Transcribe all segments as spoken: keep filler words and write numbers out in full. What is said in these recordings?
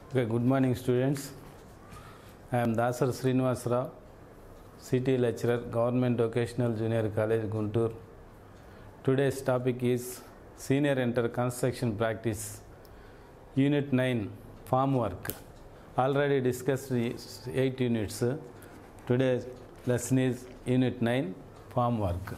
Okay, good morning students. I am Dasar Srinivas Rao, C T lecturer, Government Vocational Junior College, Guntur. Today's topic is Senior Inter Construction Practice, Unit nine, Farm Work. Already discussed eight units. Today's lesson is Unit nine, Farm Work.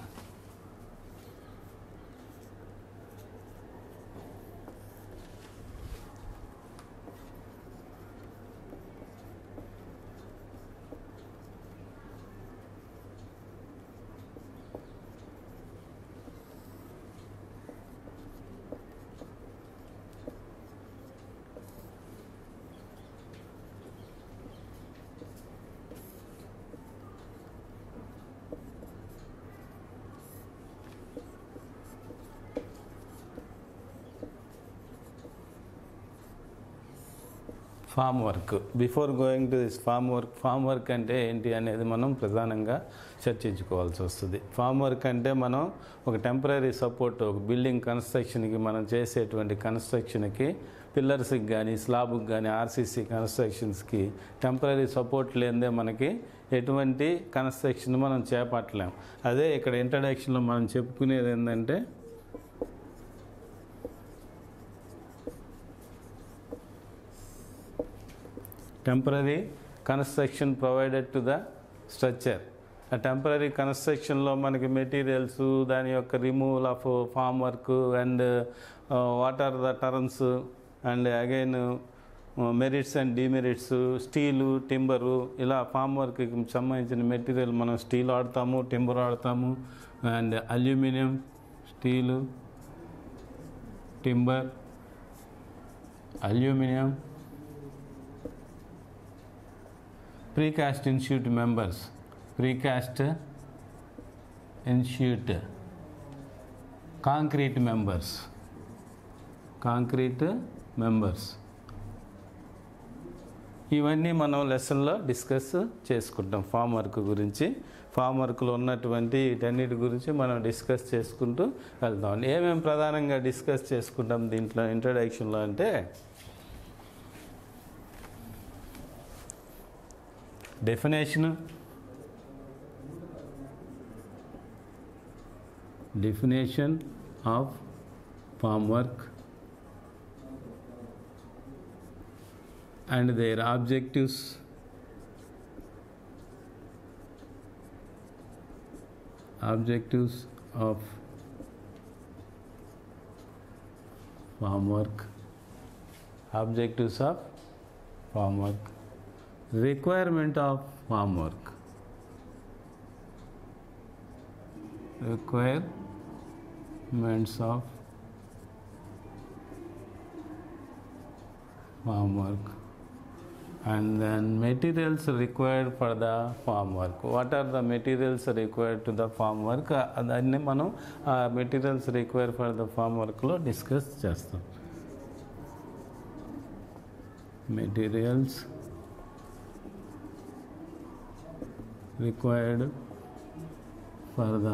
Formwork. Before going to this formwork, form work అంటే ఏంటి అనేది మనం ప్రధానంగా చర్చించుకోవాల్సి వస్తుంది. Form work అంటే మనం ఒక temporary support, ఒక బిల్డింగ్ కన్స్ట్రక్షన్కి మనం చేసేటువంటి కన్స్ట్రక్షన్కి పిల్లర్స్కి కానీ స్లాబ్కి కానీ ఆర్సీసీ కన్స్ట్రక్షన్స్కి టెంపరీ సపోర్ట్ లేనిదే మనకి ఎటువంటి కన్స్ట్రక్షన్ మనం చేపట్టలేం. అదే ఇక్కడ ఇంట్రడక్షన్లో మనం చెప్పుకునేది ఏంటంటే temporary construction provided to the structure. ఆ టెంపరీ కన్స్ట్రక్షన్లో మనకి మెటీరియల్స్, దాని యొక్క removal of form work and what are the terms and again merits and demerits, steel, timber, ఇలా ఫామ్ వర్క్కి సంబంధించిన మెటీరియల్ మనం స్టీల్ వాడతాము, టింబర్ వాడతాము, and aluminium, steel, timber, aluminium, precast in-sheet members, precast in-sheet, concrete members, concrete members. ఇవన్నీ మనం లెసన్లో డిస్కస్ చేసుకుంటాం. ఫామ్ వర్క్ గురించి, ఫామ్ వర్క్లో ఉన్నటువంటి వీటన్నిటి గురించి మనం డిస్కస్ చేసుకుంటూ వెళ్తాం. ఏమేమి ప్రధానంగా డిస్కస్ చేసుకుంటాం దీంట్లో ఇంట్రడక్షన్లో అంటే definition definition of farm work and their objectives, objectives of farm work, objectives of farm work, requirement of farm work, requirements of farm work, and then materials required for the farm work. What are the materials required to the farm work? అదన్నీ మనం ఆ materials require for the ఫార్మ్ వర్క్లో discuss చేస్తాం. Materials required for the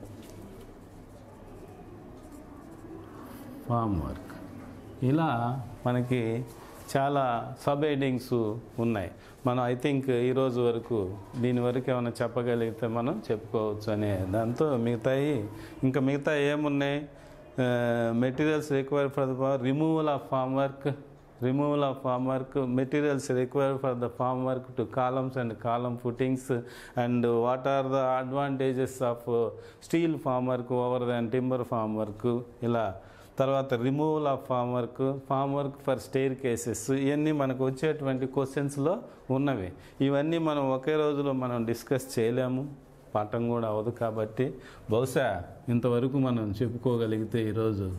farm work. ఇలా మనకి చాలా sub headings ఉన్నాయి. మనం ఐ థింక్ ఈరోజు వరకు దీని వరకు ఏమైనా చెప్పగలిగితే మనం చెప్పుకోవచ్చు అనే దాంతో మిగతాయి ఇంకా మిగతా ఏమున్నాయి, materials required for the removal of formwork, removal of farm work, materials required for the farm work to columns and column footings, and what are the advantages of steel farm work over than timber farm work. ఇలా తర్వాత removal of form work, form work for staircases, ఇవన్నీ మనకు వచ్చేటువంటి క్వశ్చన్స్లో ఉన్నవి. ఇవన్నీ మనం ఒకే రోజులో మనం డిస్కస్ చేయలేము, పాఠం కూడా అవ్వదు. కాబట్టి బహుశా ఇంతవరకు మనం చెప్పుకోగలిగితే ఈరోజు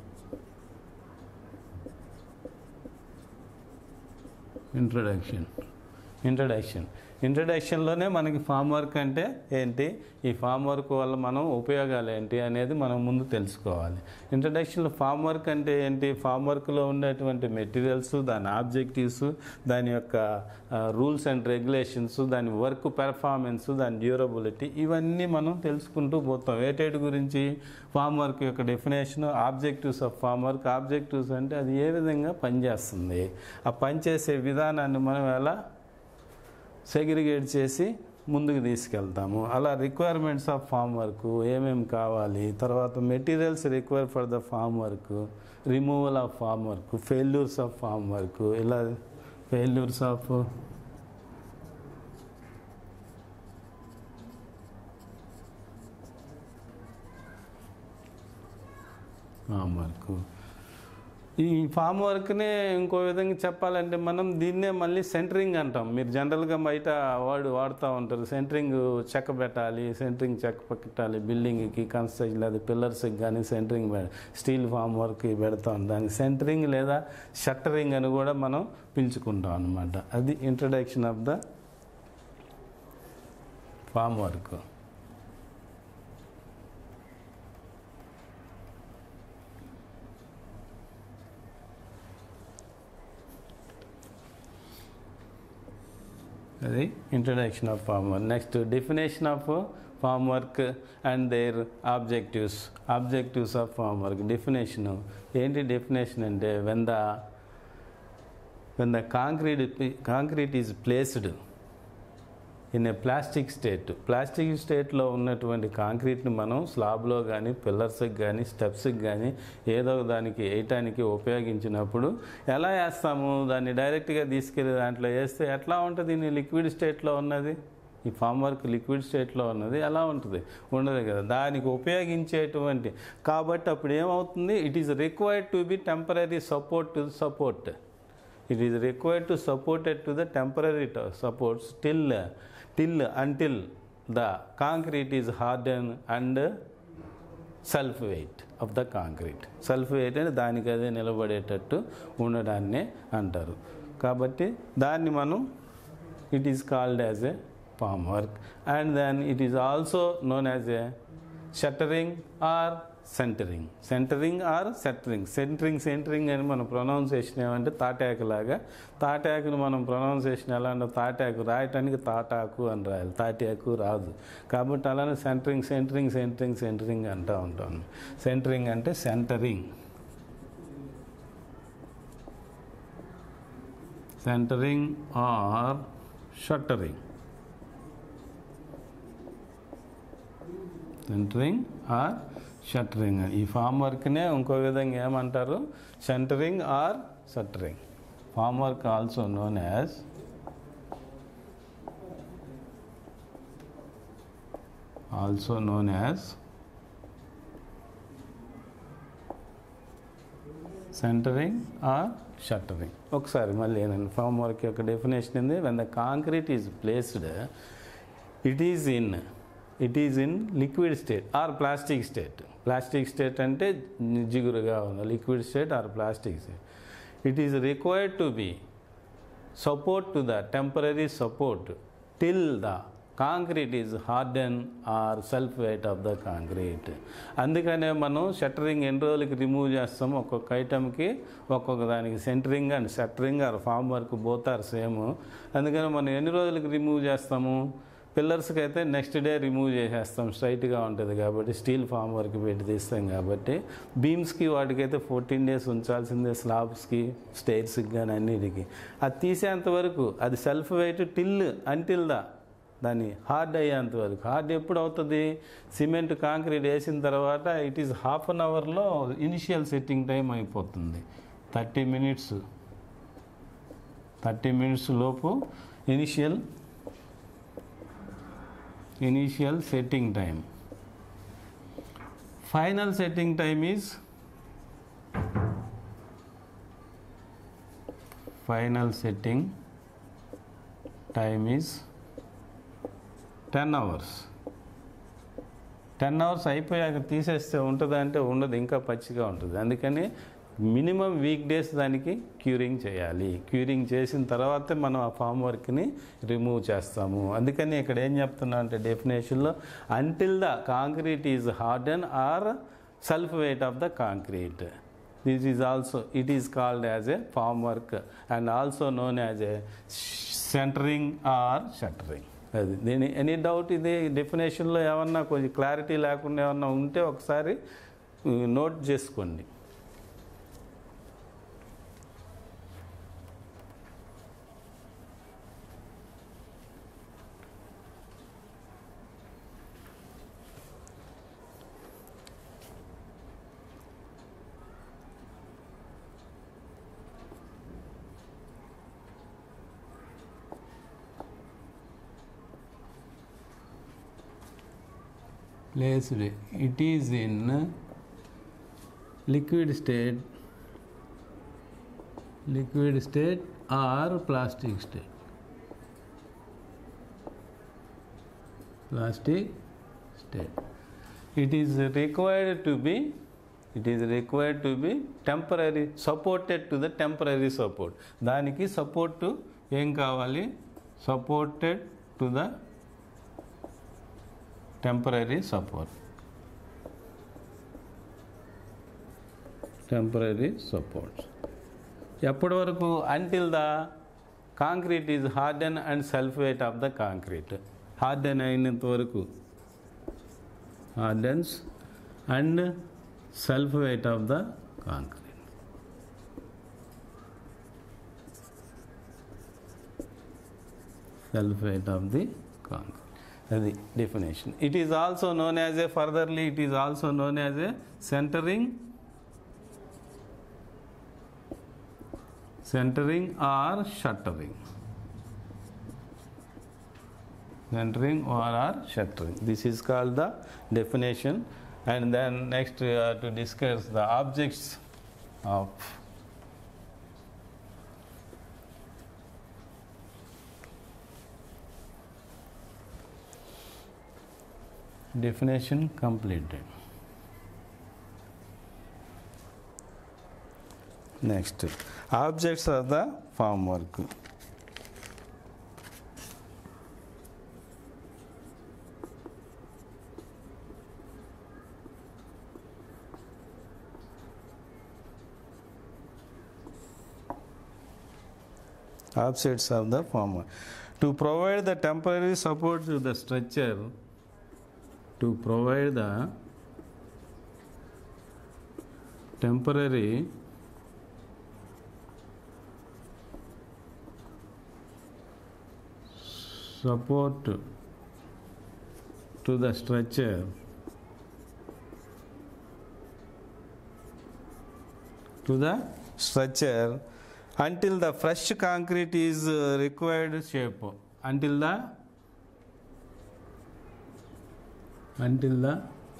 ఇంట్రడక్షన్ ఇంట్రడక్షన్ ఇంట్రడక్షన్లోనే మనకి ఫామ్ వర్క్ అంటే ఏంటి, ఈ ఫామ్ వర్క్ వల్ల మనం ఉపయోగాలు ఏంటి అనేది మనం ముందు తెలుసుకోవాలి. ఇంట్రడక్షన్లో ఫామ్ వర్క్ అంటే ఏంటి, ఫామ్ వర్క్లో ఉండేటువంటి మెటీరియల్స్, దాని ఆబ్జెక్టివ్స్, దాని యొక్క రూల్స్ అండ్ రెగ్యులేషన్స్, దాని వర్క్ పెర్ఫార్మెన్స్, దాని డ్యూరబిలిటీ, ఇవన్నీ మనం తెలుసుకుంటూ పోతాం. వేటేటి గురించి, ఫామ్ వర్క్ యొక్క definition, objectives of form work. Objectives అంటే అది ఏ విధంగా పనిచేస్తుంది, ఆ పనిచేసే విధానాన్ని మనం ఎలా సెగ్రిగేట్ చేసి ముందుకు తీసుకెళ్తాము. అలా రిక్వైర్మెంట్స్ ఆఫ్ ఫామ్ వర్క్ ఏమేమి కావాలి, తర్వాత materials require for the form work, removal of form work, failures of form work, ఇలా ఫెయిల్యూర్స్ ఆఫ్ ఫామ్ వర్క్. ఈ ఫామ్ వర్క్నే ఇంకో విధంగా చెప్పాలంటే మనం దీన్నే మళ్ళీ సెంటరింగ్ అంటాం. మీరు జనరల్గా బయట వాడు వాడుతూ ఉంటారు, సెంటరింగ్ చెక్క పెట్టాలి, సెంటరింగ్ చెక్క పెట్టాలి, బిల్డింగ్కి కన్స్ట్రక్షన్ లేదా పిల్లర్స్కి కానీ సెంటరింగ్ స్టీల్ ఫామ్ వర్క్ పెడతాం. దానికి సెంటరింగ్ లేదా షట్టరింగ్ అని కూడా మనం పిలుచుకుంటాం అన్నమాట. అది introduction of the form work. అది introduction of form work. Next definition of form work and their objectives. Objectives of form work definition ఏంటి? డెఫినేషన్ అంటే when the when the concrete concrete is placed in a plastic state. Plastic స్టేట్లో ఉన్నటువంటి కాంక్రీట్ని మనం స్లాబ్లో కానీ పిల్లర్స్కి కానీ స్టెప్స్కి కానీ ఏదో దానికి వేయటానికి ఉపయోగించినప్పుడు ఎలా వేస్తాము? దాన్ని డైరెక్ట్గా తీసుకెళ్ళి దాంట్లో వేస్తే ఎట్లా ఉంటుంది? దీన్ని లిక్విడ్ స్టేట్లో ఉన్నది, ఈ ఫామ్ వర్క్ లిక్విడ్ స్టేట్లో ఉన్నది ఎలా ఉంటుంది? ఉండదు కదా. దానికి ఉపయోగించేటువంటి కాబట్టి అప్పుడు ఏమవుతుంది? It is required to be temporary support to support. It is required to support it to the temporary supports till till until the concrete is hardened and self weight of the concrete. Self weight అంటే దానికి అదే నిలబడేటట్టు ఉండడాన్నే అంటారు. కాబట్టి దాన్ని మనం it is called as a form work, and then it is also known as a shuttering or centering. Centering or centering. Centering centering అని మనం pronunciation ఏమంటే తాటాకులాగా. తాటాకును మనం ప్రొనౌన్సియేషన్ ఎలా అంటే తాటాకు రాయటానికి తాటాకు అని రాయాలి, తాటాకు రాదు. కాబట్టి అలానే సెంటరింగ్ సెంటరింగ్ సెంటరింగ్ సెంటరింగ్ అంటూ ఉంటాను. సెంటరింగ్ అంటే centering. Centering or shuttering. Centering or shuttering. ఈ ఫామ్ వర్క్నే ఇంకో విధంగా ఏమంటారు? Centering or shuttering. Formwork also known as also known as centering or shuttering. ఒకసారి మళ్ళీ ఏంటంటే ఫామ్ వర్క్ యొక్క డెఫినేషన్ ఉంది. When the concrete is placed it is in it is in liquid state or plastic state. Plastic state అంటే జిగురుగా ఉంది, liquid state or plastic state. It is required to B support to the temporary support till the concrete is harden or self weight of the concrete. అందుకనే మనం shuttering ఎన్ని రోజులకి remove చేస్తాము? ఒక్కొక్క ఐటమ్కి ఒక్కొక్క దానికి centering and shuttering or formwork both are same. అందుకని మనం ఎన్ని రోజులకి రిమూవ్ చేస్తాము? పిల్లర్స్కి అయితే నెక్స్ట్ డే రిమూవ్ చేసేస్తాం, స్ట్రైట్గా ఉంటుంది కాబట్టి స్టీల్ ఫామ్ వర్క్ పెట్టి తీస్తాం కాబట్టి. బీమ్స్కి వాటికైతే ఫోర్టీన్ డేస్ ఉంచాల్సిందే, స్లాబ్స్కి స్టైర్స్కి కానీ అన్నిటికీ. అది తీసేంత వరకు అది self weight till until the దాన్ని హార్డ్ అయ్యేంత వరకు. హార్డ్ ఎప్పుడు అవుతుంది? సిమెంట్ కాంక్రీట్ వేసిన తర్వాత ఇట్ ఈస్ హాఫ్ అన్ అవర్లో ఇనిషియల్ సెట్టింగ్ టైం అయిపోతుంది. థర్టీ మినిట్స్ థర్టీ మినిట్స్ లోపు initial initial setting time. Final setting time is final setting time is ten hours. Ten hours అయిపోయాక తీసేస్తే ఉంటుంది అంటే ఉండదు, ఇంకా పచ్చిగా ఉంటుంది. అందుకని మినిమం వీక్ డేస్ దానికి క్యూరింగ్ చేయాలి. క్యూరింగ్ చేసిన తర్వాతే మనం ఆ ఫామ్ వర్క్ని రిమూవ్ చేస్తాము. అందుకని ఇక్కడ ఏం చెప్తున్నా అంటే డెఫినేషన్లో until the concrete is harden or self weight of the concrete, this is also it is called as a form work and also known as a centering or shuttering. అది దీని ఎనీ డౌట్ ఇది డెఫినేషన్లో ఏమన్నా కొంచెం clarity లేకుండా ఏమన్నా ఉంటే ఒకసారి note చేసుకోండి. Placed, it is in liquid state, liquid state or plastic state, plastic state. It is required to be, it is required to be temporary, supported to the temporary support. దానికి support ఏం కావాలి? Supported to the temporary support, temporary support. ఎప్పటి వరకు? Until the concrete is harden and self weight of the concrete. Harden అయినంత వరకు, hardens and self weight of the concrete. Self weight of the concrete. అది definition. It is also known as a furtherly it is also known as a centering, centering or shuttering, centering or are shuttering. This is called the definition. And then next we are to discuss the objects of definition completed. Next, objects of the formwork. Objects of the formwork. To provide the temporary support to the structure, to provide the temporary support to the structure to the structure until the fresh concrete is uh, required shape, until the until the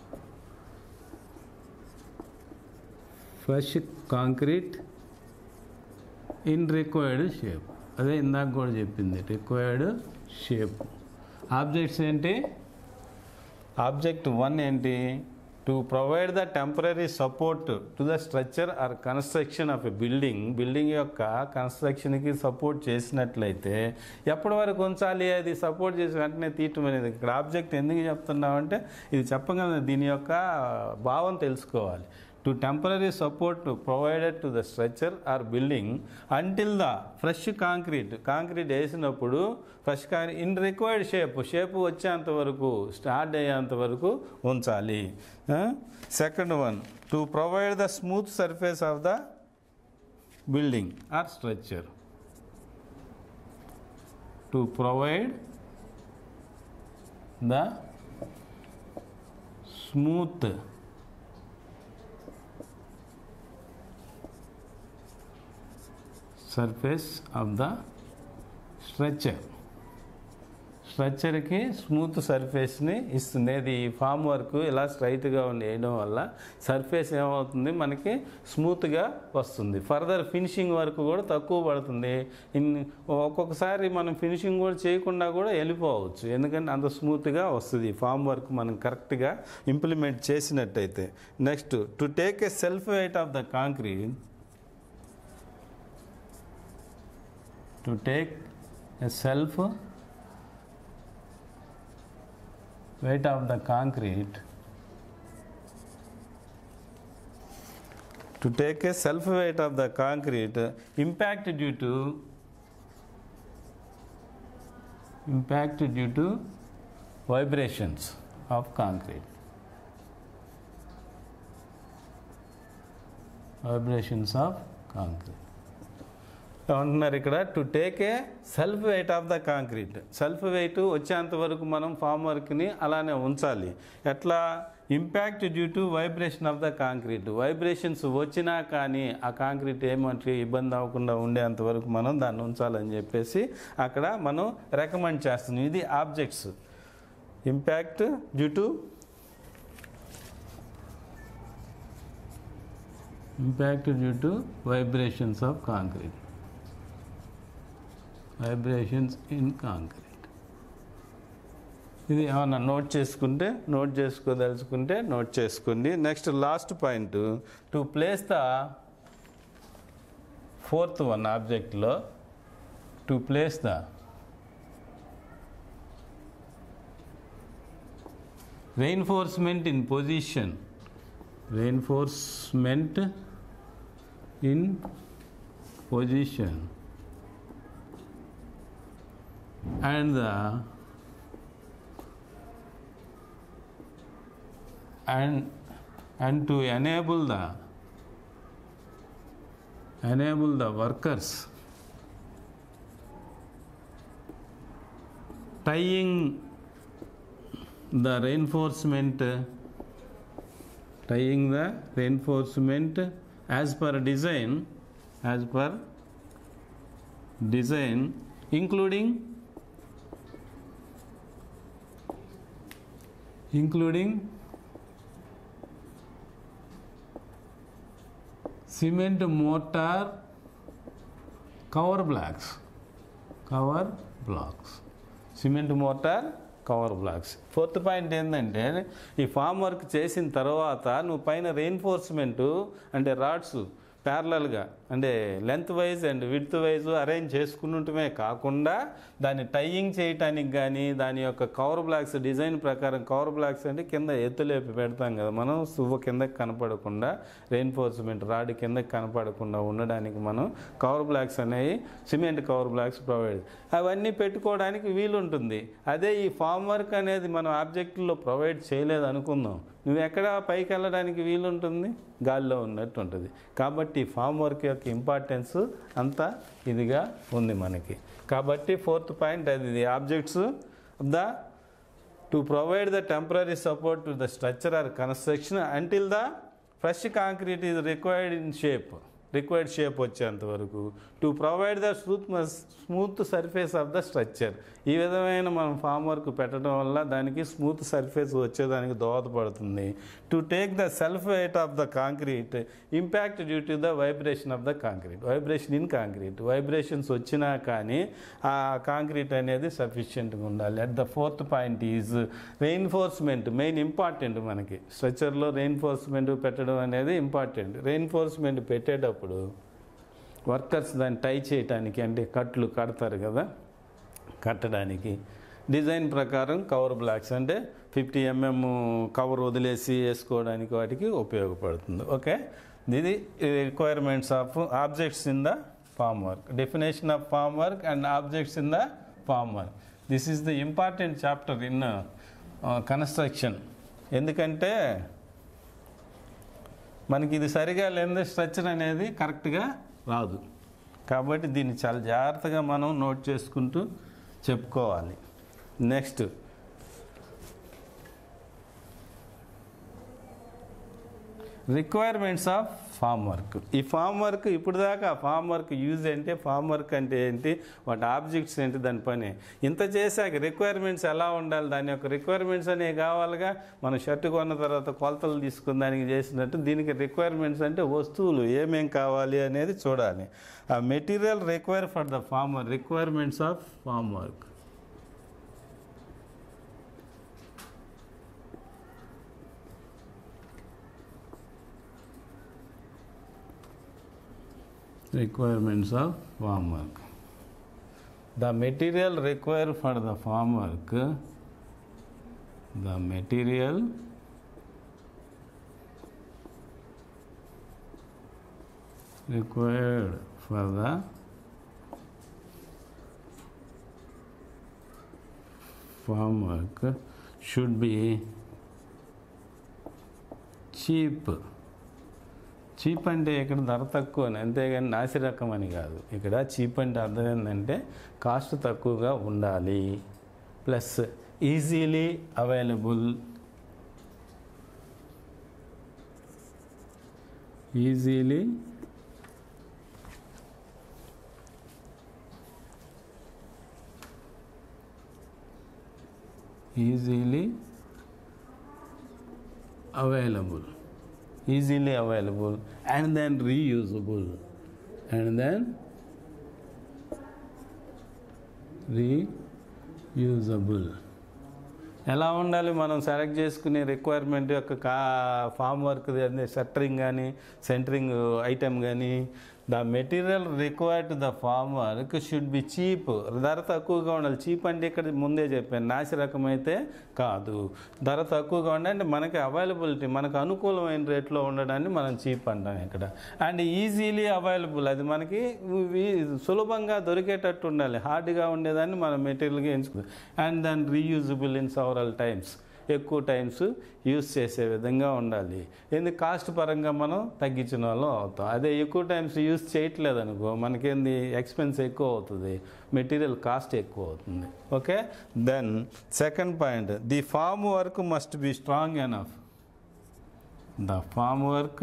fresh concrete in required shape. అదే ఇందాక కూడా చెప్పింది required shape. Objects ఏంటి? Object one ఏంటి? To provide the temporary support to the structure or construction of a building. Building యొక్క కన్స్ట్రక్షన్కి support చేసినట్లయితే ఎప్పటి వరకు ఉంచాలి? అది సపోర్ట్ చేసి వెంటనే తీయటం అనేది. ఇక్కడ ఆబ్జెక్ట్ ఎందుకు చెప్తున్నామంటే ఇది చెప్పగల దీని యొక్క భావం తెలుసుకోవాలి. To temporary support provided to the structure or building until the fresh concrete. Concrete వేసినప్పుడు fresh concrete in required shape, shape వచ్చేంత వరకు, స్టార్ట్ అయ్యేంత వరకు ఉంచాలి. Second one, to provide the smooth surface of the building or structure. To provide the smooth surface of the structure, స్ట్రక్చర్కి smooth సర్ఫేస్ని ఇస్తుంది. అది ఫామ్ వర్క్ ఇలా స్ట్రైట్గా ఉండి వేయడం వల్ల సర్ఫేస్ ఏమవుతుంది, మనకి స్మూత్గా వస్తుంది. ఫర్దర్ ఫినిషింగ్ వర్క్ కూడా తక్కువ పడుతుంది. ఇన్ ఒక్కొక్కసారి మనం ఫినిషింగ్ కూడా చేయకుండా కూడా వెళ్ళిపోవచ్చు, ఎందుకంటే అంత స్మూత్గా వస్తుంది ఫామ్ వర్క్ మనం కరెక్ట్గా ఇంప్లిమెంట్ చేసినట్టయితే. Next, to take a self weight of the concrete to take a self weight of the concrete to take a self weight of the concrete impact due to impact due to vibrations of concrete vibrations of concrete అంటున్నారు ఇక్కడ. To take a self weight of the concrete, self weight వచ్చేంత వరకు మనం form వర్క్ని అలానే ఉంచాలి. ఎట్లా? Impact due to vibration of the concrete, vibrations వచ్చినా కానీ ఆ కాంక్రీట్ ఏమంటే ఇబ్బంది అవ్వకుండా ఉండేంత వరకు మనం దాన్ని ఉంచాలని చెప్పేసి అక్కడ మనం రికమెండ్ చేస్తున్నాం. ఇది objects. Impact due to impact due to vibrations of concrete vibrations in concrete. ఇది ఏమన్నా నోట్ చేసుకుంటే నోట్ చేసుకోదలుచుకుంటే నోట్ చేసుకోండి. Next last point, to place the fourth one ఆబ్జెక్ట్లో to place the reinforcement in position reinforcement in position and the and and to enable the enable the workers tying the reinforcement tying the reinforcement as per design as per design including including cement mortar cover blocks cover blocks cement mortar cover blocks. Fourth point ఏంటంటే, ఈ form work చేసిన తర్వాత నువ్వు పైన రెయిన్ఫోర్స్మెంటు అంటే rods ప్యారలల్గా అంటే length wise and width wise arrange చేసుకుంటమే కాకుండా దాన్ని టైయింగ్ చేయటానికి కానీ దాని యొక్క కవర్ బ్లాక్స్ డిజైన్ ప్రకారం, కవర్ బ్లాక్స్ అంటే కింద ఎత్తులేపి పెడతాం కదా మనం, సువ్వ కిందకి కనపడకుండా రెయిన్ఫోర్స్మెంట్ రాడ్ కిందకి కనపడకుండా ఉండడానికి మనం కవర్ బ్లాక్స్ అనేవి సిమెంట్ కవర్ బ్లాక్స్ ప్రొవైడ్ అవన్నీ పెట్టుకోవడానికి వీలుంటుంది. అదే ఈ ఫామ్ వర్క్ అనేది మనం ఆబ్జెక్ట్లో ప్రొవైడ్ చేయలేదు అనుకుందాం, నువ్వు ఎక్కడ పైకి వెళ్ళడానికి వీలుంటుంది, గాల్లో ఉన్నట్టు ఉంటుంది. కాబట్టి ఫామ్ వర్క్ యొక్క ఇంపార్టెన్స్ అంతా ఇదిగా ఉంది మనకి. కాబట్టి ఫోర్త్ పాయింట్ అది, the objects the to provide the temporary support to the structure or construction until the fresh concrete is required in shape required shape వచ్చేంత వరకు, to provide the smooth smooth surface of the structure. ఈ విధమైన మనం form work పెట్టడం వల్ల దానికి smooth surface వచ్చేదానికి దోహదపడుతుంది. To take the self weight of the concrete impact due to the vibration of the concrete vibration in concrete vibrations వచ్చినా కానీ ఆ కాంక్రీట్ అనేది సఫిషియెంట్గా ఉండాలి. At the fourth point is reinforcement, main important మనకి స్ట్రక్చర్లో రెయిన్ఫోర్స్మెంట్ పెట్టడం అనేది ఇంపార్టెంట్. రెయిన్ఫోర్స్మెంట్ పెట్టేటప్పుడు వర్కర్స్ దాన్ని టై చేయటానికి అంటే కట్లు కడతారు కదా, కట్టడానికి డిజైన్ ప్రకారం కవర్ బ్లాక్స్ అంటే ఫిఫ్టీ ఎంఎం కవర్ వదిలేసి వేసుకోవడానికి వాటికి ఉపయోగపడుతుంది. ఓకే, ఇది requirements of objects in the form work, definition of form work and objects in the form work. This is the important chapter in construction. ఎందుకంటే మనకి ఇది సరిగా లేని స్ట్రక్చర్ అనేది కరెక్ట్గా రాదు. కాబట్టి దీన్ని చాలా జాగ్రత్తగా మనం నోట్ చేసుకుంటూ చెప్పుకోవాలి. Next, requirements of form work. ఈ ఫామ్ వర్క్ ఇప్పుడు దాకా ఫామ్ వర్క్ యూజ్ అంటే ఫామ్ వర్క్ అంటే ఏంటి, వాటి ఆబ్జెక్ట్స్ ఏంటి, దాని పని ఇంత చేశాక రిక్వైర్మెంట్స్ ఎలా ఉండాలి, దాని యొక్క రిక్వైర్మెంట్స్ అనేవి కావాలిగా. మనం షర్ట్ కొన్న తర్వాత కొలతలు తీసుకుని దానికి చేసినట్టు దీనికి రిక్వైర్మెంట్స్ అంటే వస్తువులు ఏమేం కావాలి అనేది చూడాలి. ఆ material require for the form work, requirements of form work. Requirements of farm work. The material required for the farm work, the material required for the farm work should be cheap. Cheap అంటే ఇక్కడ ధర తక్కువ అని, అంతేగాని నాసి రకం అని కాదు. ఇక్కడ చీప్ అంటే అర్థం ఏంటంటే కాస్ట్ తక్కువగా ఉండాలి, plus easily available, easily easily available easily available and then reusable and then reusable. ఎలా ఉండాలి మనం సెలెక్ట్ చేసుకునే రిక్వైర్మెంట్ యొక్క కా ఫామ్ వర్క్ షట్టరింగ్ కానీ సెంటరింగ్ ఐటమ్ కానీ, the material required the form work should be cheap, ధర తక్కువగా ఉండాలి. చీప్ అంటే ఇక్కడ ముందే చెప్పాను, నాసి రకం అయితే కాదు, ధర తక్కువగా ఉండాలి అంటే మనకి అవైలబిలిటీ, మనకు అనుకూలమైన రేట్లో ఉండడాన్ని మనం చీప్ అంటాం ఇక్కడ. అండ్ ఈజీలీ అవైలబుల్, అది మనకి సులభంగా దొరికేటట్టు ఉండాలి, హార్డ్గా ఉండేదాన్ని మనం మెటీరియల్గా ఎంచుకుంటాం. And then reusable in several times, ఎక్కువ టైమ్స్ యూజ్ చేసే విధంగా ఉండాలి. ఎందుకు కాస్ట్ పరంగా మనం తగ్గించిన వాళ్ళం అవుతాం. అదే ఎక్కువ టైమ్స్ యూజ్ చేయట్లేదు అనుకో, మనకేంది ఎక్స్పెన్స్ ఎక్కువ అవుతుంది, మెటీరియల్ కాస్ట్ ఎక్కువ అవుతుంది. Okay, then second point, the form work must be strong enough. The form work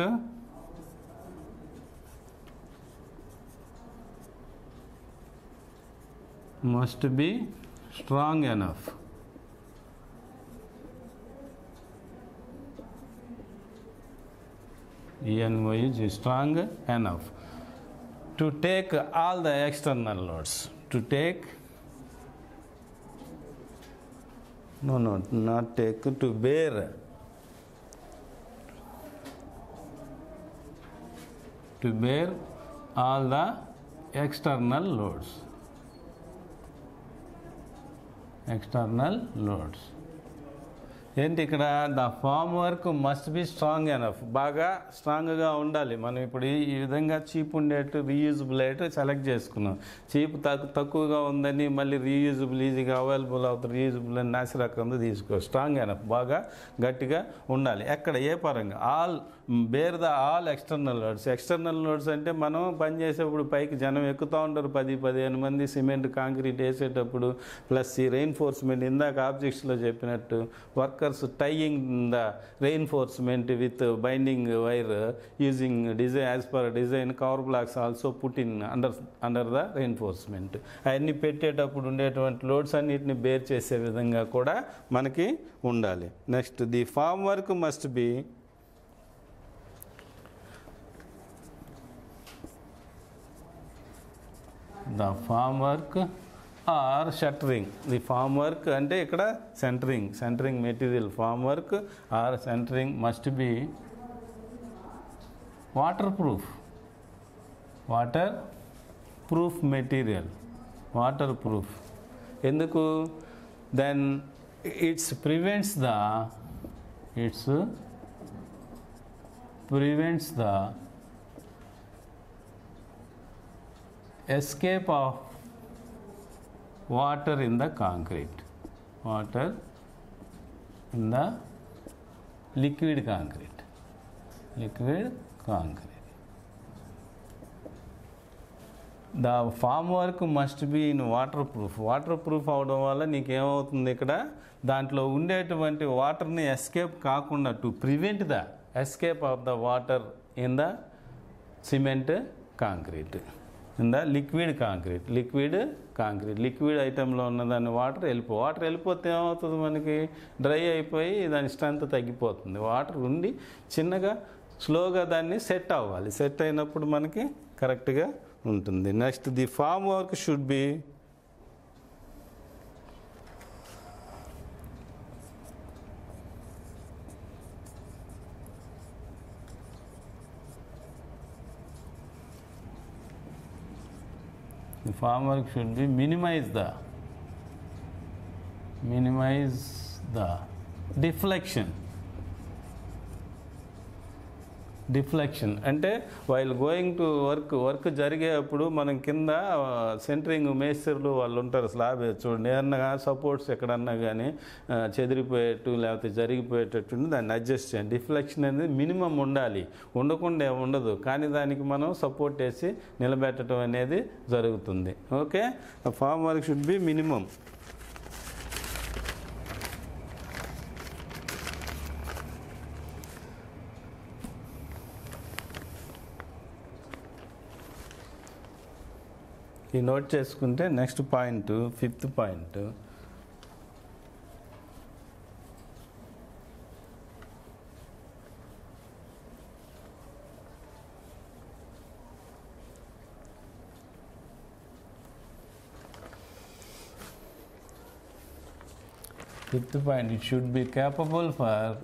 must be strong enough. E N O is strong enough to take all the external loads, to take no no not take to bear to bear all the external loads, external loads. ఏంటి ఇక్కడ, the form work must be strong enough, బాగా స్ట్రాంగ్గా ఉండాలి. మనం ఇప్పుడు ఈ విధంగా cheap ఉండేట్టు రీయూజబుల్ అయితే సెలెక్ట్ చేసుకున్నాం. చీప్ తక్కువ తక్కువగా ఉందని మళ్ళీ రీయూజబుల్ ఈజీగా అవైలబుల్ అవుతుంది, రీయూజబుల్ అని నాసి రకం తీసుకో. స్ట్రాంగ్ ఎనఫ్, బాగా గట్టిగా ఉండాలి. ఎక్కడ ఏ పరంగా, all bear the all external loads. External loads అంటే మనం పని చేసేప్పుడు పైకి జనం ఎక్కుతూ ఉంటారు, పది పదిహేను మంది సిమెంట్ కాంక్రీట్ వేసేటప్పుడు, ప్లస్ ఈ రెయిన్ఫోర్స్మెంట్ ఇందాక ఆబ్జెక్ట్స్లో చెప్పినట్టు workers tying the reinforcement with binding wire using design as per design, cover blocks also put in under under the reinforcement. అవన్నీ పెట్టేటప్పుడు ఉండేటువంటి లోడ్స్ అన్నిటిని బేర్ చేసే విధంగా కూడా మనకి ఉండాలి. Next, the form work must be the farm work or shuttering. The farm work అంటే ఇక్కడ centering, centering material farm work or centering must be water proof, water proof material, water proof. ఎందుకు, then it's prevents the it's prevents the escape of water in the concrete, water in the liquid concrete, liquid concrete. The farm work must be in waterproof. Waterproof అవడం వల్ల నీకేమవుతుంది, ఇక్కడ దాంట్లో ఉండేటువంటి వాటర్ని escape కాకుండా, to prevent the escape of the water in the cement concrete, in the liquid concrete, liquid concrete, liquid ఐటెంలో ఉన్న దాన్ని వాటర్ వెళ్ళిపో వాటర్ వెళ్ళిపోతే ఏమవుతుంది, మనకి డ్రై అయిపోయి దాని స్ట్రెంత్ తగ్గిపోతుంది. వాటర్ ఉండి చిన్నగా స్లోగా దాన్ని సెట్ అవ్వాలి. సెట్ అయినప్పుడు మనకి కరెక్ట్గా ఉంటుంది. Next the form work should be the farm work should be minimize the minimize the deflection. Deflection అంటే while going to work work జరిగేటప్పుడు మనం కింద సెంటరింగ్ మేస్త్రులు వాళ్ళు ఉంటారు, స్లాబ్ చూడండి ఏమన్నా సపోర్ట్స్ ఎక్కడన్నా కానీ చెదిరిపోయేట్టు లేకపోతే జరిగిపోయేటట్టు దాన్ని అడ్జస్ట్ చేయండి. డిఫ్లెక్షన్ అనేది మినిమం ఉండాలి, ఉండకుండా ఉండదు, కానీ దానికి మనం సపోర్ట్ వేసి నిలబెట్టడం అనేది జరుగుతుంది. Okay, form work should be minimum. ఈ నోట్ చేసుకుంటే next point, fifth point, fifth point it should be capable for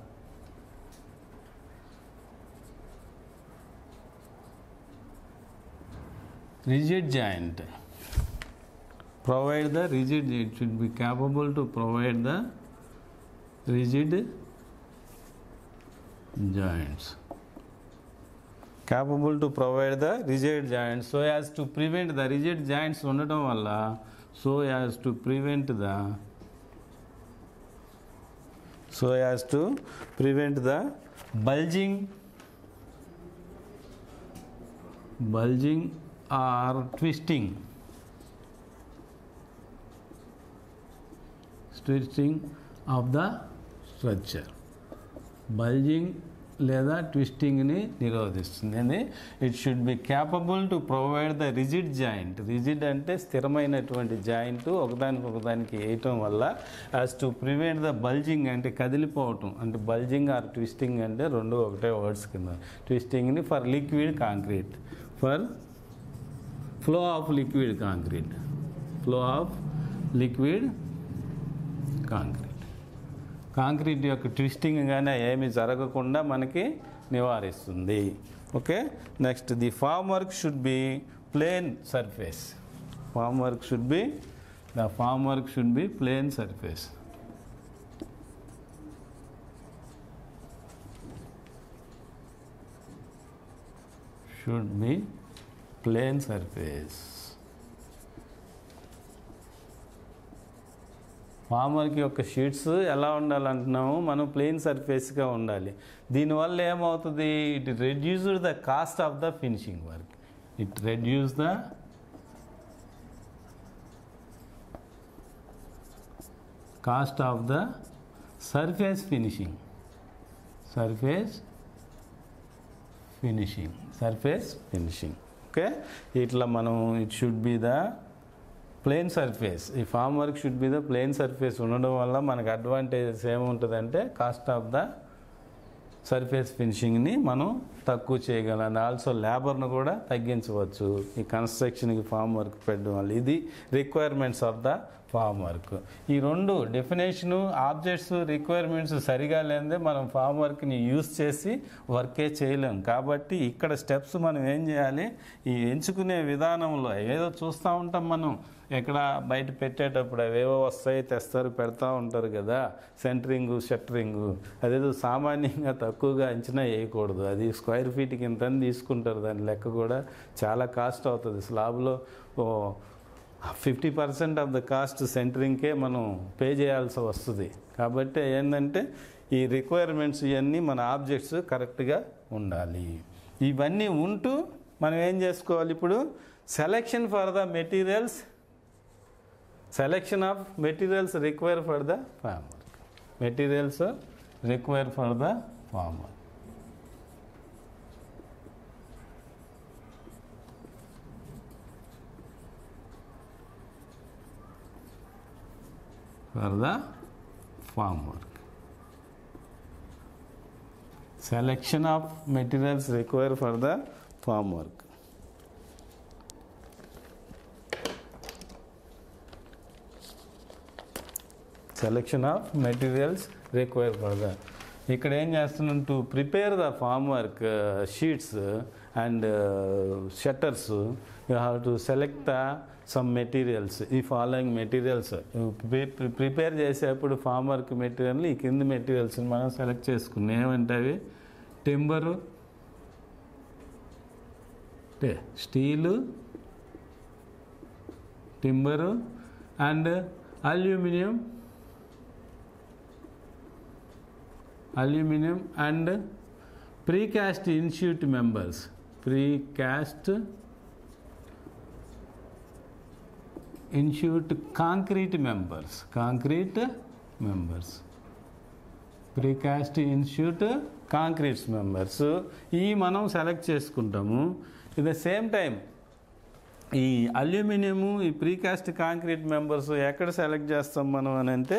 rigid joint. Provide the rigid, it should be capable to provide the rigid joints. Capable to provide the rigid joints so as to prevent the rigid joints ఉండటం వల్ల so as to prevent the so as to prevent the bulging bulging or twisting twisting of the structure. Bulging లేదా ట్విస్టింగ్ని నిరోధిస్తుంది. అని it should be capable to provide the rigid joint. Rigid అంటే స్థిరమైనటువంటి joint ఒకదానికి ఒకదానికి వేయటం వల్ల as to prevent the bulging అంటే కదిలిపోవటం, అంటే బల్జింగ్ ఆర్ ట్విస్టింగ్ అంటే రెండు ఒకటే వర్డ్స్ కింద. ట్విస్టింగ్ని for liquid concrete, for flow of liquid concrete, flow of liquid concrete. Concrete యొక్క ట్విస్టింగ్ కానీ ఏమి జరగకుండా మనకి నివారిస్తుంది. Okay, next the form work should be plane surface. Form work should be the form work should be plane surface. Should be plane surface. Form work యొక్క sheets ఎలా ఉండాలంటున్నాము మనం, ప్లెయిన్ సర్ఫేస్గా ఉండాలి. దీనివల్ల ఏమవుతుంది, it reduced the cost of the finishing work. It reduce the cost of the surface finishing. Surface finishing surface finishing okay, ఇట్లా మనం it should be the plane surface. ఈ form work should be the plane surface ఉండడం వల్ల మనకు advantages ఏముంటుందంటే cost of the surface ఫినిషింగ్ని మనం తక్కువ చేయగలం. ఆల్సో లేబర్ను కూడా తగ్గించవచ్చు ఈ కన్స్ట్రక్షన్కి ఫామ్ వర్క్ పెట్టడం వల్ల. ఇది requirements of the form work. ఈ రెండు డెఫినేషను, ఆబ్జెక్ట్స్, రిక్వైర్మెంట్స్ సరిగా లేదే మనం ఫామ్ వర్క్ని యూజ్ చేసి వర్కే చేయలేం. కాబట్టి ఇక్కడ స్టెప్స్ మనం ఏం చేయాలి, ఈ ఎంచుకునే విధానంలో ఏదో చూస్తూ ఉంటాం మనం, ఎక్కడ బయట పెట్టేటప్పుడు అవేవో వస్తాయి తెస్తారు పెడతా ఉంటారు కదా, సెంటరింగు షట్టరింగు, అదేదో సామాన్యంగా తక్కువగా అంచనా వేయకూడదు. అది స్క్వేర్ ఫీట్కి ఇంత తీసుకుంటారు, దాని లెక్క కూడా చాలా కాస్ట్ అవుతుంది. స్లాబ్లో fifty percent of the cost సెంటరింగ్కే మనం పే చేయాల్సి వస్తుంది. కాబట్టి ఏంటంటే ఈ రిక్వైర్మెంట్స్ ఇవన్నీ మన ఆబ్జెక్ట్స్ కరెక్ట్గా ఉండాలి. ఇవన్నీ ఉంటూ మనం ఏం చేసుకోవాలి, ఇప్పుడు selection for the materials, selection of materials require for the form work. Materials require for the form work. For the form work. Selection of materials required for the form work. Selection of materials required for the. ఇక్కడ ఏం చేస్తున్నాం, to prepare the form work sheets and shutters you have to select the some materials, ఈ following materials. Prepare చేసేప్పుడు form work material ఈ కింది మెటీరియల్స్ని మనం select చేసుకున్నాం. ఏమంటే అవి timber, steel, timber and aluminium, aluminium and precast institute members, precast institute concrete members, concrete members, precast institute concretes members. ఈ మనం సెలెక్ట్ చేసుకుంటాము. ఇట్ ద సేమ్ టైం ఈ అల్యూమినియము, ఈ ప్రీకాస్ట్ కాంక్రీట్ మెంబర్స్ ఎక్కడ సెలెక్ట్ చేస్తాం మనం అని అంటే,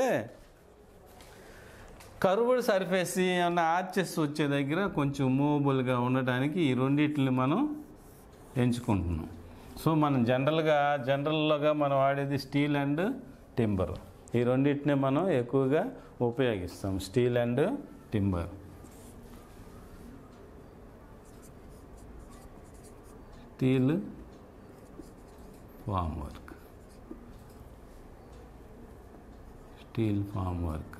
కర్వ్డ్ సర్ఫేస్ ఏమన్నా ఆర్చెస్ వచ్చే దగ్గర కొంచెం మూవబుల్గా ఉండటానికి ఈ రెండింటిని మనం ఎంచుకుంటున్నాం. సో మనం జనరల్గా జనరల్గా మనం వాడేది స్టీల్ అండ్ టింబర్, ఈ రెండింటిని మనం ఎక్కువగా ఉపయోగిస్తాం, steel and timber. Steel form work, steel form work.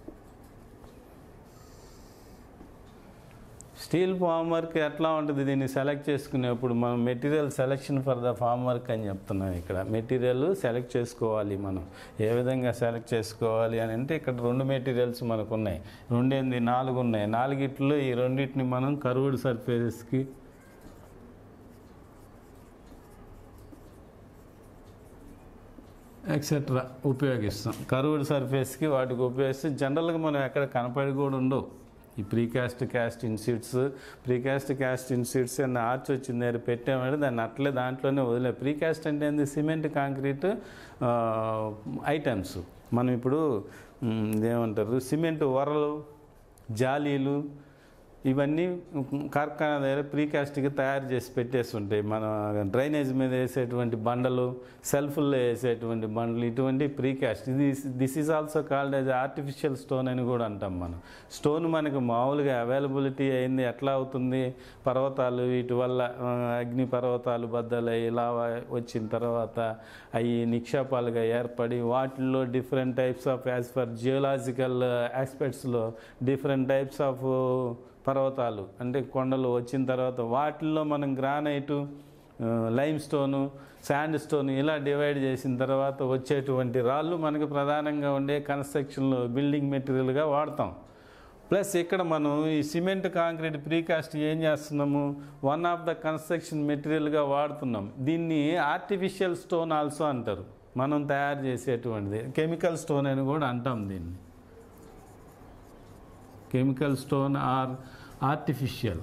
Steel form work ఎట్లా ఉంటుంది, దీన్ని సెలెక్ట్ చేసుకునేప్పుడు మనం material selection for the form work అని చెప్తున్నాం. ఇక్కడ మెటీరియల్ సెలెక్ట్ చేసుకోవాలి. మనం ఏ విధంగా సెలెక్ట్ చేసుకోవాలి అని అంటే, ఇక్కడ రెండు మెటీరియల్స్ మనకు ఉన్నాయి, రెండేంది నాలుగు ఉన్నాయి. నాలుగిట్లో ఈ రెండింటిని మనం కర్వ్డ్ సర్ఫేసెస్కి ఎక్సెట్రా ఉపయోగిస్తాం. కర్వ్డ్ సర్ఫేస్కి వాటికి ఉపయోగిస్తే జనరల్గా మనం ఎక్కడ కనపడి కూడా ఉండవు. ఈ precast cast institutes, precast cast institutes అన్న ఆర్చ్ వచ్చింది దగ్గర పెట్టామంటే దాన్ని అట్లే దాంట్లోనే వదిలే. ప్రీకాస్ట్ అంటే ఏంది, సిమెంట్ కాంక్రీట్ ఐటమ్స్. మనం ఇప్పుడు ఏమంటారు, సిమెంట్ వరలు, జాలీలు, ఇవన్నీ కార్ఖానా దగ్గర ప్రీకాస్ట్గా తయారు చేసి పెట్టేసి ఉంటాయి. మన డ్రైనేజ్ మీద వేసేటువంటి బండలు, సెల్ఫ్ల్లో వేసేటువంటి బండలు, ఇటువంటి ప్రీకాస్ట్. ఇది this is also called as artificial stone అని కూడా అంటాం మనం. స్టోన్ మనకు మామూలుగా అవైలబిలిటీ అయింది ఎట్లా అవుతుంది, పర్వతాలు వీటి వల్ల అగ్ని పర్వతాలు బద్దలై లావా వచ్చిన తర్వాత అవి నిక్షేపాలుగా ఏర్పడి వాటిల్లో different types of as for geological ఆస్పెక్ట్స్లో డిఫరెంట్ టైప్స్ ఆఫ్ పర్వతాలు అంటే కొండలు వచ్చిన తర్వాత వాటిల్లో మనం granite, limestone, sandstone ఇలా డివైడ్ చేసిన తర్వాత వచ్చేటువంటి రాళ్ళు మనకు ప్రధానంగా ఉండే కన్స్ట్రక్షన్లో బిల్డింగ్ మెటీరియల్గా వాడతాం. ప్లస్ ఇక్కడ మనం ఈ సిమెంట్ కాంక్రీట్ ప్రీకాస్ట్ ఏం చేస్తున్నాము, వన్ ఆఫ్ ద కన్స్ట్రక్షన్ మెటీరియల్గా వాడుతున్నాం. దీన్ని ఆర్టిఫిషియల్ స్టోన్ ఆల్సో అంటారు, మనం తయారు చేసేటువంటిది. కెమికల్ స్టోన్ అని కూడా అంటాం దీన్ని. Chemical stone or artificial.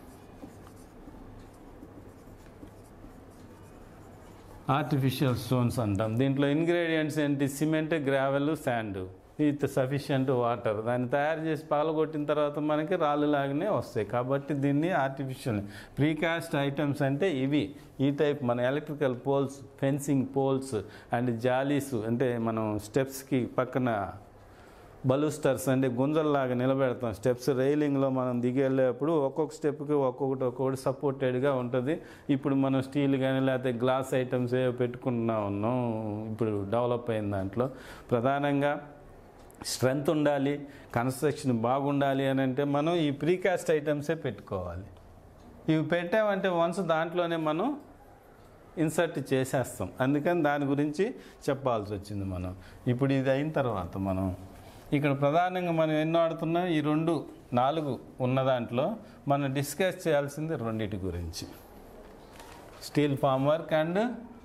Artificial stones అంటాం. దీంట్లో ఇంగ్రీడియంట్స్ ఏంటి, cement, gravel, sand with sufficient water. దాన్ని తయారు చేసి పాలగొట్టిన తర్వాత మనకి రాళ్ళు లాగానే వస్తాయి. కాబట్టి దీన్ని ఆర్టిఫిషియల్. ప్రీకాస్ట్ ఐటమ్స్ అంటే ఇవి, ఈ టైప్ మన electrical poles, fencing poles and జాలీస్ అంటే మనం స్టెప్స్కి పక్కన బలూస్టర్స్ అంటే గుంజల్లాగా నిలబెడతాం. స్టెప్స్ రైలింగ్లో మనం దిగి వెళ్ళేప్పుడు ఒక్కొక్క స్టెప్కి ఒక్కొక్కటి ఒక్కొక్కటి సపోర్టెడ్గా ఉంటుంది. ఇప్పుడు మనం స్టీల్ కానీ లేకపోతే గ్లాస్ ఐటమ్స్ ఏవో పెట్టుకుంటున్నా ఉన్నాం. ఇప్పుడు డెవలప్ అయిన దాంట్లో ప్రధానంగా స్ట్రెంగ్త్ ఉండాలి, కన్స్ట్రక్షన్ బాగుండాలి అని అంటే మనం ఈ ప్రీకాస్ట్ ఐటమ్సే పెట్టుకోవాలి. ఇవి పెట్టామంటే వన్స్ దాంట్లోనే మనం ఇన్సర్ట్ చేసేస్తాం. అందుకని దాని గురించి చెప్పాల్సి వచ్చింది మనం. ఇప్పుడు ఇది అయిన తర్వాత మనం ఇక్కడ ప్రధానంగా మనం ఎన్నో ఆడుతున్నాం, ఈ రెండు నాలుగు ఉన్న దాంట్లో మనం డిస్కస్ చేయాల్సింది రెండింటి గురించి, steel form work and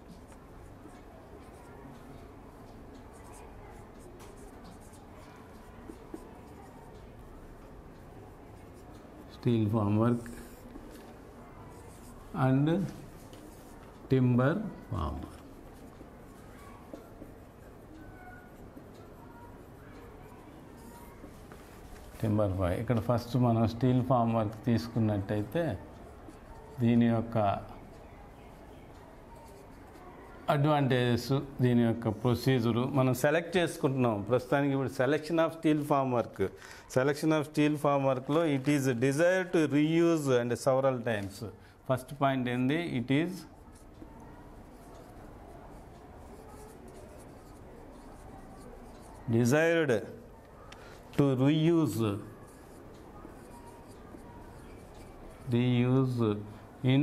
steel form work and timber form work. Timber form. ఇక్కడ ఫస్ట్ మనం స్టీల్ ఫామ్ వర్క్ తీసుకున్నట్టయితే దీని యొక్క అడ్వాంటేజెస్, దీని యొక్క ప్రొసీజరు మనం సెలెక్ట్ చేసుకుంటున్నాం. ప్రస్తుతానికి ఇప్పుడు selection of steel form work. Selection of steel form వర్క్లో it is desire to reuse and several times. First point ఏంది? It is desired to reuse reuse in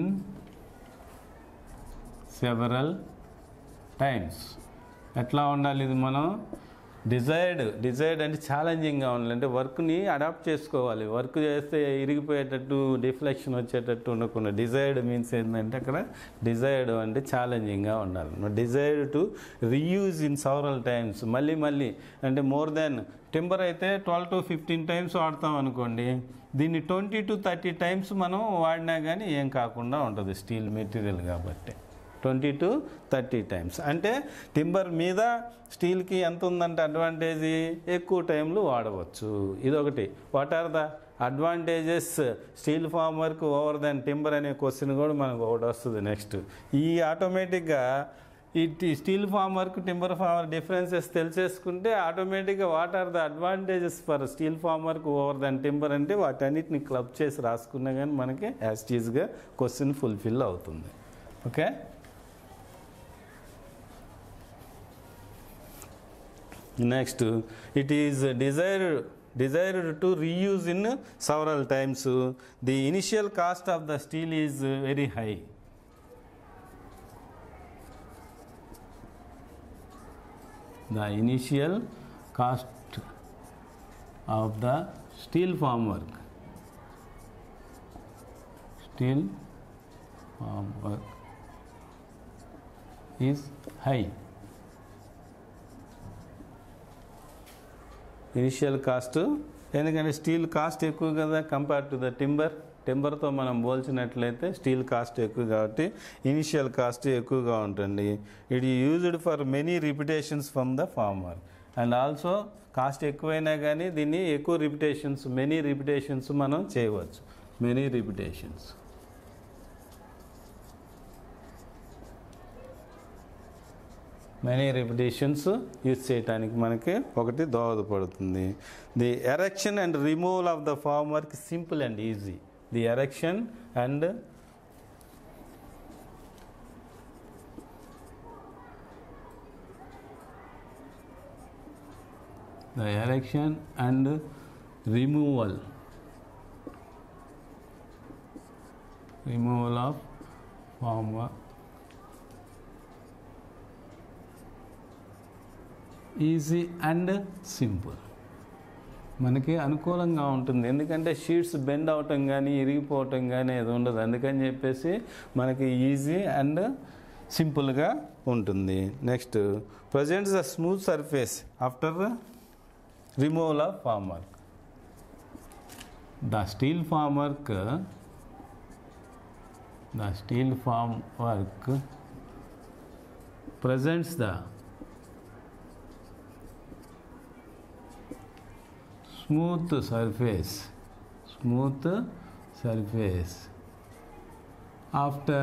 several times. ఎట్లా ఉండాలి ఇది? మనం డిజైర్డ్ డిజైర్డ్ అంటే ఛాలెంజింగ్గా ఉండాలి, అంటే వర్క్ని అడాప్ట్ చేసుకోవాలి. వర్క్ చేస్తే ఇరిగిపోయేటట్టు, డిఫ్లెక్షన్ వచ్చేటట్టు ఉండకుండా. డిజైర్డ్ మీన్స్ ఏంటంటే అక్కడ డిజైర్డ్ అంటే ఛాలెంజింగ్గా ఉండాలి. Desired to reuse in several times, మళ్ళీ మళ్ళీ అంటే మోర్ దెన్ టింబర్ అయితే ట్వెల్వ్ టు ఫిఫ్టీన్ టైమ్స్ వాడతాం అనుకోండి, దీన్ని ట్వంటీ టు థర్టీ టైమ్స్ మనం వాడినా కానీ ఏం కాకుండా ఉంటుంది స్టీల్ మెటీరియల్ కాబట్టి. ట్వంటీ టు థర్టీ టైమ్స్ అంటే టింబర్ మీద స్టీల్కి ఎంత ఉందంటే అడ్వాంటేజ్, ఎక్కువ టైంలు వాడవచ్చు. ఇదొకటి. What are the advantages steel form work over than timber అనే క్వశ్చన్ కూడా మనకు ఒకటి వస్తుంది నెక్స్ట్. ఈ ఆటోమేటిక్గా ఈ steel form work, timber form work differences తెలిసేసుకుంటే ఆటోమేటిక్గా what are the advantages for steel form work over than timber అంటే వాటన్నిటిని క్లబ్ చేసి రాసుకున్నా కానీ మనకి యాజ్ టీజ్గా క్వశ్చన్ ఫుల్ఫిల్ అవుతుంది. Okay. Next, it is desired desired to reuse in several times. The initial cost of the steel is very high. The initial cost of the steel form work steel form work is high. Initial cost, ఎందుకంటే steel cost ఎక్కువ కదా compare to the timber. టింబర్తో మనం పోల్చినట్లయితే steel cost ఎక్కువ కాబట్టి initial cost ఎక్కువగా ఉంటుంది. It used for many repetitions from the former. And also cost ఎక్కువైనా కానీ దీన్ని ఎక్కువ రిపిటేషన్స్, మెనీ రిపిటేషన్స్ మనం చేయవచ్చు. Many repetitions many repetitions use చేయడానికి మనకి ఒకటి దోహదపడుతుంది. The erection and removal of the form work simple and easy. The erection and the erection and removal removal of form work easy and simple, మనకి అనుకూలంగా ఉంటుంది. ఎందుకంటే షీట్స్ బెండ్ అవటం కానీ ఇరిగిపోవటం కానీ అది ఉండదు. అందుకని చెప్పేసి మనకి ఈజీ అండ్ సింపుల్గా ఉంటుంది. Next, presents the smooth surface after removal of form work. The steel form work the steel form work presents the smooth surface smooth surface after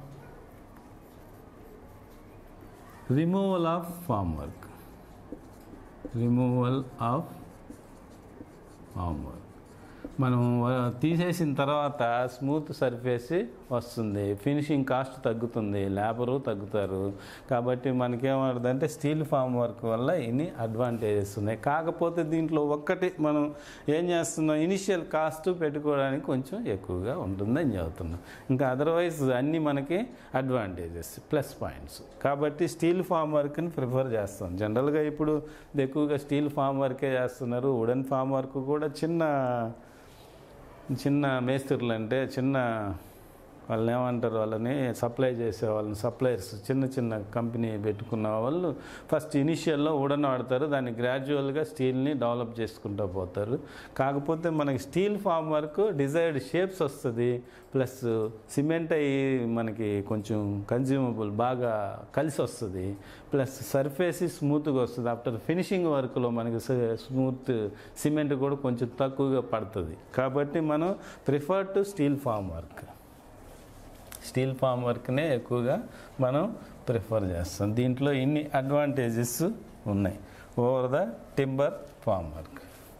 removal of formwork removal of formwork మనం తీసేసిన తర్వాత smooth surface వస్తుంది, finishing cost తగ్గుతుంది, labour తగ్గుతారు. కాబట్టి మనకేమవుతుందంటే steel form work వల్ల ఇన్ని advantages ఉన్నాయి. కాకపోతే దీంట్లో ఒక్కటి మనం ఏం చేస్తున్నాం, ఇనిషియల్ కాస్ట్ పెట్టుకోవడానికి కొంచెం ఎక్కువగా ఉంటుందని చెబుతున్నాం. ఇంకా అదర్వైజ్ అన్నీ మనకి అడ్వాంటేజెస్ ప్లస్ పాయింట్స్. కాబట్టి స్టీల్ ఫామ్ వర్క్ని ప్రిఫర్ చేస్తాం. జనరల్గా ఇప్పుడు ఎక్కువగా స్టీల్ ఫామ్ వర్కే చేస్తున్నారు. వుడెన్ ఫామ్ వర్క్ కూడా చిన్న చిన్న మేస్త్రులు అంటే చిన్న వాళ్ళని ఏమంటారు, వాళ్ళని సప్లై చేసే వాళ్ళని సప్లయర్స్, చిన్న చిన్న కంపెనీ పెట్టుకున్న వాళ్ళు ఫస్ట్ ఇనిషియల్లో వుడన్ వాడతారు, దాన్ని గ్రాడ్యువల్గా స్టీల్ని డెవలప్ చేసుకుంటూ పోతారు. కాకపోతే మనకి steel form work desired shapes వస్తుంది, ప్లస్ సిమెంట్ అయ్యి మనకి కొంచెం కన్జ్యూమబుల్ బాగా కలిసి వస్తుంది, ప్లస్ సర్ఫేస్ స్మూత్గా వస్తుంది. ఆఫ్టర్ ఫినిషింగ్ వర్క్లో మనకి స్మూత్ సిమెంట్ కూడా కొంచెం తక్కువగా పడుతుంది. కాబట్టి మనం prefer to steel form work, steel form వర్క్నే ఎక్కువగా మనం ప్రిఫర్ చేస్తాం. దీంట్లో ఇన్ని అడ్వాంటేజెస్ ఉన్నాయి over the timber form work.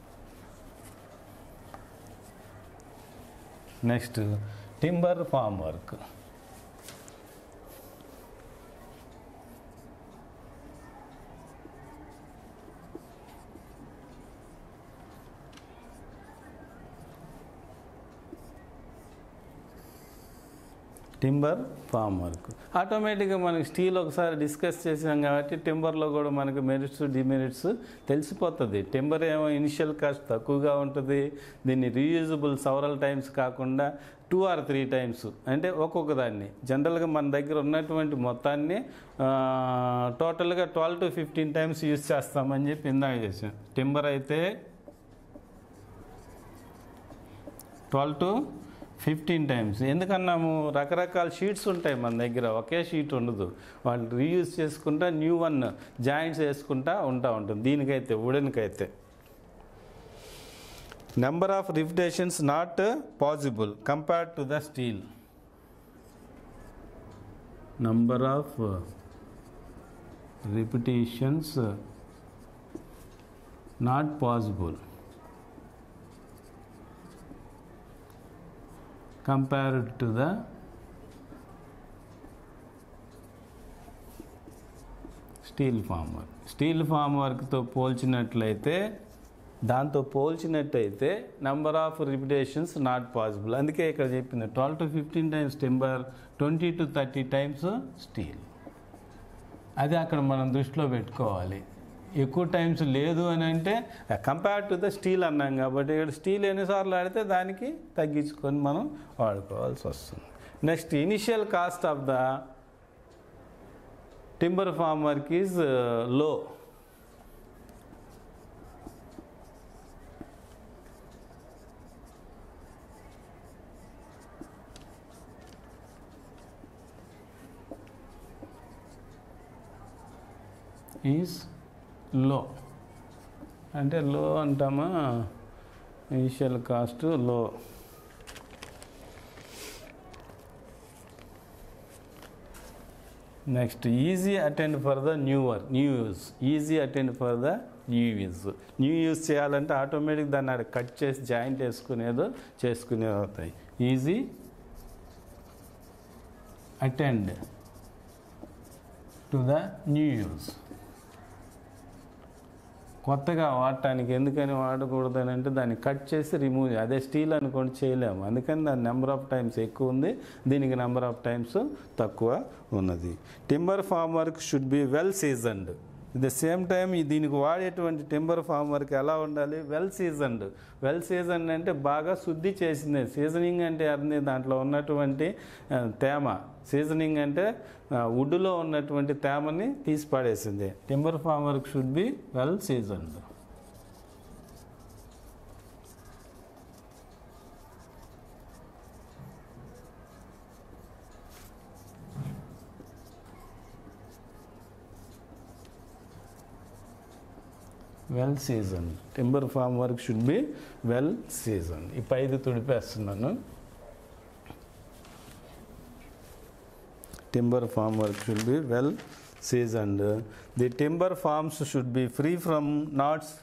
Next timber form work. Timber form work ఆటోమేటిక్గా మనకి స్టీల్ ఒకసారి డిస్కస్ చేసాం కాబట్టి టింబర్లో కూడా మనకి మెరిట్స్ డిమెరిట్స్ తెలిసిపోతుంది. టింబర్ ఏమో ఇనిషియల్ కాస్ట్ తక్కువగా ఉంటుంది, దీన్ని రీయూజబుల్ సవరల్ టైమ్స్ కాకుండా టూ ఆర్ త్రీ టైమ్స్ అంటే ఒక్కొక్క దాన్ని జనరల్గా మన దగ్గర ఉన్నటువంటి మొత్తాన్ని టోటల్గా twelve to fifteen times use చేస్తామని చెప్పి ఇందాక చేసాం. టింబర్ అయితే ట్వెల్వ్ టు ఫిఫ్టీన్ టైమ్స్. ఎందుకన్నాము, రకరకాల షీట్స్ ఉంటాయి మన దగ్గర, ఒకే షీట్ ఉండదు, వాళ్ళు రీయూజ్ చేసుకుంటా న్యూ వన్ జాయింట్స్ వేసుకుంటా ఉంటా ఉంటుంది. దీనికైతే వుడెన్కైతే number of repetitions not possible compared to the steel. Number of repetitions not possible compared to the steel form work. Steel form వర్క్తో పోల్చినట్లయితే దాంతో పోల్చినట్టయితే number of repetitions not possible. అందుకే ఇక్కడ చెప్పింది twelve to fifteen times timber, twenty to thirty times steel. అది అక్కడ మనం దృష్టిలో పెట్టుకోవాలి. ఎక్కువ టైమ్స్ లేదు అని అంటే కంపేర్ టు ద స్టీల్ అన్నాం కాబట్టి ఇక్కడ స్టీల్ ఎన్నిసార్లు ఆడితే దానికి తగ్గించుకొని మనం వాడుకోవాల్సి వస్తుంది. Next initial cost of the timber form work is low. Is low అంటే లో అంటామా, initial cost low. Next easy attend for the new work new use. Easy attend for the new use. New use చేయాలంటే automatic దాన్ని అక్కడ cut చేసి joint వేసుకునేదో చేసుకునేది అవుతాయి. Easy attend to the new use. కొత్తగా వాడటానికి ఎందుకని వాడకూడదని అంటే దాన్ని కట్ చేసి రిమూవ్, అదే స్టీల్ అనుకోండి చేయలేము, అందుకని దాని నెంబర్ ఆఫ్ టైమ్స్ ఎక్కువ ఉంది, దీనికి నెంబర్ ఆఫ్ టైమ్స్ తక్కువ ఉన్నది. Timber form work should be well seasoned. At the same time దీనికి వాడేటువంటి టింబర్ ఫామ్ వర్క్ ఎలా ఉండాలి, వెల్ సీజన్డ్. వెల్ సీజన్డ్ అంటే బాగా శుద్ధి చేసింది. సీజనింగ్ అంటే అర్థం దాంట్లో ఉన్నటువంటి తేమ, సీజనింగ్ అంటే వుడ్లో ఉన్నటువంటి తేమని తీసి పడేసింది. Timber form work should be well seasoned. Well season. Timber form work should be well season. ఈ పైది తుడిపేస్తున్నాను. Timber form work should be well seasoned. The timber forms should be free from knots.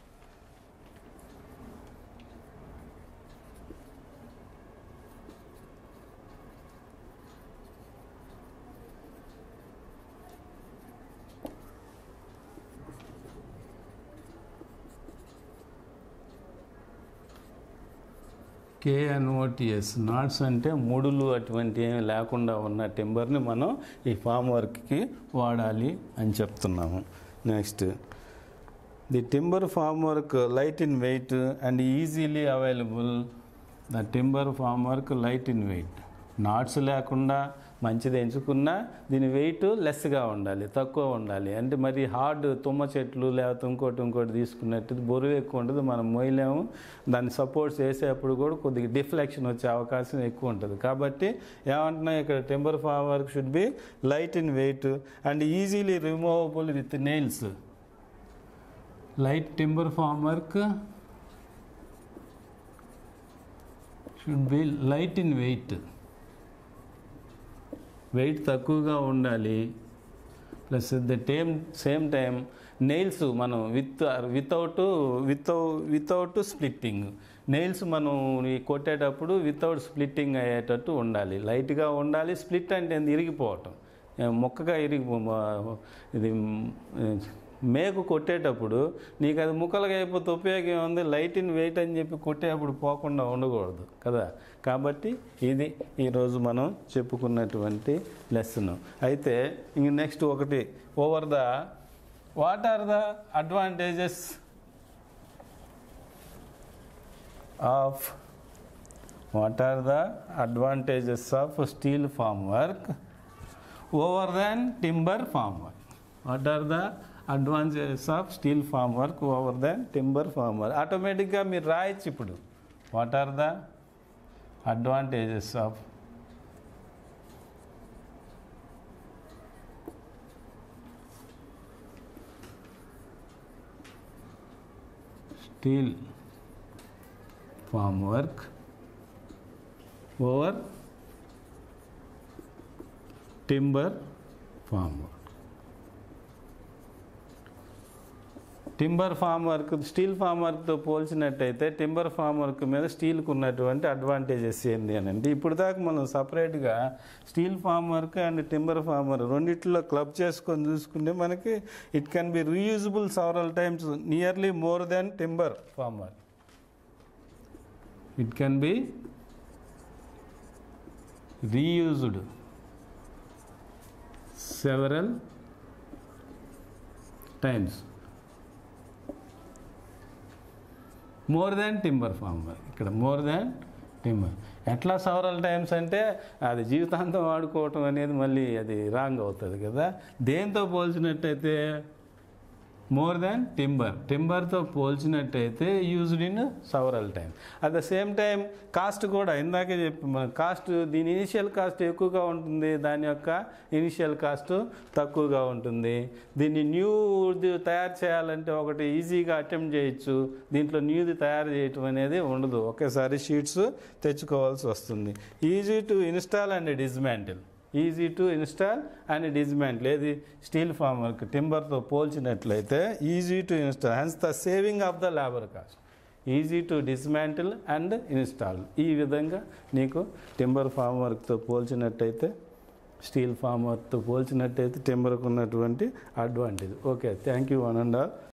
K N O T S. Knots అంటే ముడులు అటువంటి ఏమి లేకుండా ఉన్న టింబర్ని మనం ఈ ఫామ్ వర్క్కి వాడాలి అని చెప్తున్నాము. Next the timber form work light in weight and easily available. The timber form work light in weight. Knots లేకుండా మంచిది ఎంచుకున్నా దీని వెయిట్ లెస్గా ఉండాలి, తక్కువ ఉండాలి. అంటే మరి హార్డ్ తుమ్మ చెట్లు లేకపోతే ఇంకోటి ఇంకోటి తీసుకున్నట్టు బరువు ఎక్కువ ఉంటుంది, మనం మోయలేము. దాన్ని సపోర్ట్స్ వేసేటప్పుడు కూడా కొద్దిగా డిఫ్లెక్షన్ వచ్చే అవకాశం ఎక్కువ ఉంటుంది. కాబట్టి ఏమంటున్నా ఇక్కడ timber form work should be light in weight and easily removable with nails. Light timber form work should be light in weight, weight తక్కువగా ఉండాలి. Plus the time same time nails మనం with without without without splitting, nails మనం కొట్టేటప్పుడు without splitting అయ్యేటట్టు ఉండాలి, లైట్గా ఉండాలి. Split అంటే ఇరిగిపోవటం, మొక్కగా ఇరిగి ఇది మేకు కొట్టేటప్పుడు నీకు అది ముక్కలుగా అయిపోతే ఉపయోగం ఉంది. లైట్ ఇన్ వెయిట్ అని చెప్పి కొట్టేటప్పుడు పోకుండా ఉండకూడదు కదా. కాబట్టి ఇది ఈరోజు మనం చెప్పుకున్నటువంటి లెసన్. అయితే ఇంక నెక్స్ట్ ఒకటి, over the what are the advantages of what are the advantages of steel form work over than timber form work. What are the advantages of steel form work over than timber form work. ఆటోమేటిక్గా మీరు రాయొచ్చు ఇప్పుడు. What are the advantages of steel form work over timber form work. Timber form work steel form వర్క్తో పోల్చినట్టయితే timber form work మీద స్టీల్కి ఉన్నటువంటి advantages ఏంటి అని అంటే, ఇప్పుడు దాకా మనం సపరేట్గా steel form work and timber form work రెండిట్లో క్లబ్ చేసుకొని చూసుకుంటే మనకి it can be reusable several times nearly more than timber form work. It can be reused several times more than timber form work. ఇక్కడ more than timber ఎట్లా several times అంటే అది జీవితాంతం వాడుకోవటం అనేది మళ్ళీ అది రాంగ్ అవుతుంది కదా. దేంతో పోల్చినట్టయితే మోర్ దాన్ టింబర్, టింబర్తో పోల్చినట్టయితే used in several time. At the same time cost కూడా ఇందాకే చెప్పి మన కాస్ట్, దీని ఇనిషియల్ కాస్ట్ ఎక్కువగా ఉంటుంది, దాని యొక్క ఇనిషియల్ కాస్ట్ తక్కువగా ఉంటుంది. దీన్ని న్యూది తయారు చేయాలంటే ఒకటి ఈజీగా అటెంప్ట్ చేయొచ్చు, దీంట్లో న్యూది తయారు చేయటం అనేది ఉండదు, ఒకేసారి షీట్స్ తెచ్చుకోవాల్సి వస్తుంది. Easy to install and dismantle, easy to install and dismantle. ఏది స్టీల్ ఫామ్ వర్క్ టింబర్తో పోల్చినట్లయితే easy to install, hence the saving of the labour cost. Easy to dismantle and install. ఈ విధంగా నీకు టింబర్ ఫామ్ వర్క్తో పోల్చినట్టయితే steel form వర్క్తో పోల్చినట్టయితే టింబర్కు ఉన్నటువంటి advantage. Okay, thank you one and all.